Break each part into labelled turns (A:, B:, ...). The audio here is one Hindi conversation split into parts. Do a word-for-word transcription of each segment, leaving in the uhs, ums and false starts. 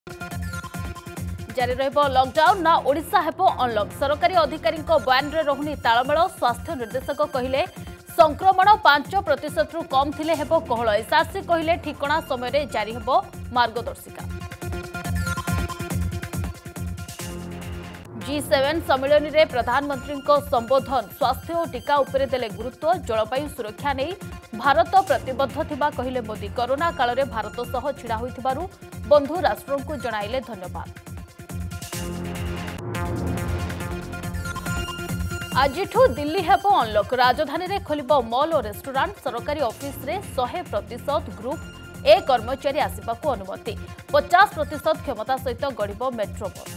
A: जारी रहिबो लॉकडाउन ना ओडिशा हेबो अनलॉक। सरकारी अधिकारी बयान रे रहुनी तालमेल। स्वास्थ्य निर्देशक कहिले संक्रमण पांच प्रतिशत रु कम थिले हेबो कोहल। एसआरसी कहिले ठिकणा समय रे जारी हेबो मार्गदर्शिका। जी सेवन सम्मेलन रे प्रधानमंत्री संबोधन। स्वास्थ्य और टीका उपरे देले गुरुत्व। जलवायु सुरक्षा नहीं भारत प्रतिबद्ध थिबा कहिले मोदी। कोरोना काल रे भारत सह छिड़ा होइथिबारु बंधु राष्ट्रों को जणाइले धन्यवाद। आज दिल्ली हेबो अनलॉक। राजधानी रे खोलिबो मॉल और रेस्टोरेंट। सरकारी ऑफिस रे सौ प्रतिशत ग्रुप ए कर्मचारी आसिबाकू अनुमति। पचास प्रतिशत क्षमता सहित गड़िबो मेट्रो बस।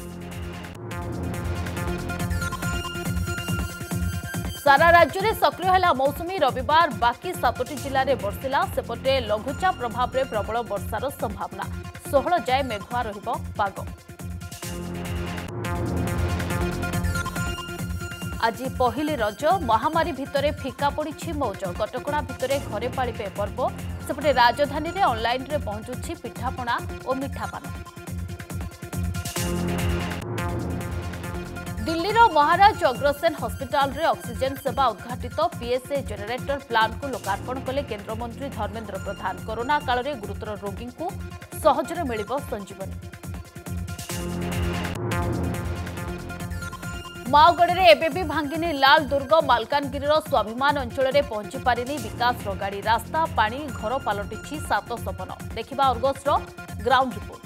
A: सारा राज्य में सक्रिय है मौसुमी। रविवार बाकी सातोटी जिले में बर्षिला। सेपटे लघुचाप प्रभाव में प्रबल वर्षार संभावना। षोहल जाए मेघुआ रहिबो पाग। आज पहिली रज। महामारी भितरे फिका पड़ी मौज। कटकणा भितरे घरे पालिबे पर्व। सेपटे राजधानी रे ऑनलाइन रे पहुंचुछि पिठापणा और मिठापान। दिल्लीर महाराज अग्रसेन हॉस्पिटल रे ऑक्सीजन सेवा उद्घाटित। पीएसए जेनेरेटर प्लांट को लोकार्पण कले केंद्रमंत्री धर्मेंद्र प्रधान। कोरोना काल रे गुरुतर रोगी को सहजरे मिलिबो संजीवनी। माओगढ़ में एबे भी भांगिनी लाल दुर्ग। मालकानगिरी स्वाभिमान अंचल में पहुंची पारिनी विकास गाड़ी। रास्ता पानी घर पलटि सात सपन। देखिबा अर्गस ग्राउंड रिपोर्ट।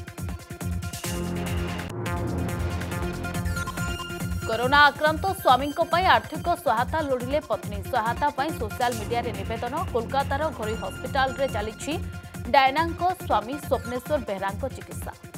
A: कोरोना आक्रांत स्वामी आर्थिक सहायता लोड़िले पत्नी। सहायता सोशल मीडिया रे निवेदन। कोलकातार घरोई हॉस्पिटल रे चली डायना स्वामी स्वप्नेश्वर बेहरा चिकित्सा।